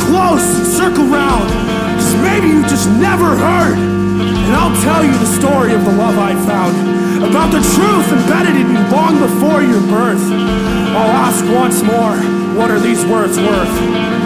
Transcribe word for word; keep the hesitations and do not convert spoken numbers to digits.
close and circle round, cause maybe you just never heard. And I'll tell you the story of the love I found, about the truth embedded in you long before your birth. I'll ask once more, what are these words worth?